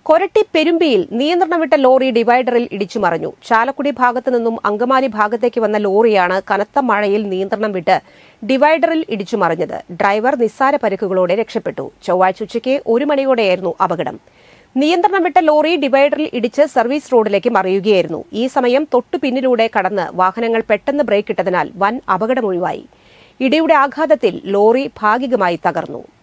കൊരട്ടി പെരുമ്പിയിൽ നിയന്ത്രണം വിട്ട ലോറി ഡിവൈഡറിൽ ഇടിച്ചു മറിഞ്ഞു. ചാലക്കുടി ഭാഗത്തു നിന്നും അങ്കമാലി ഭാഗത്തേക്ക് വന്ന ലോറിയാണ് കനത്ത മഴയിൽ നിയന്ത്രണം വിട്ട് ഡിവൈഡറിൽ ഇടിച്ചു മറിഞ്ഞത്. ഡ്രൈവർ നിസ്സാര പരിക്കുകളോടെ രക്ഷപ്പെട്ടു. ചൊവ്വാഴ്ച ഉച്ചയ്ക്ക് 1 മണിയോടെയായിരുന്നു അപകടം. നിയന്ത്രണം വിട്ട ലോറി ഡിവൈഡറിൽ ഇടിച്ച് സർവീസ് റോഡിലേക്ക് മറിയുകയായിരുന്നു. ഈ സമയം തൊട്ടു പിന്നിലൂടെ കടന്ന് വാഹനങ്ങൾ പെട്ടെന്ന് ബ്രേക്കിട്ടതിനാൽ വൻ അപകടമൊഴിവായി. ഇടിയുടെ ആഘാതത്തിൽ ലോറി ഭാഗികമായി തകർന്നു.